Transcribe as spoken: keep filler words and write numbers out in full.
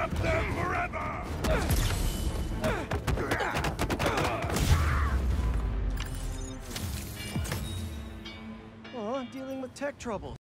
up there forever! Oh, dealing with tech troubles.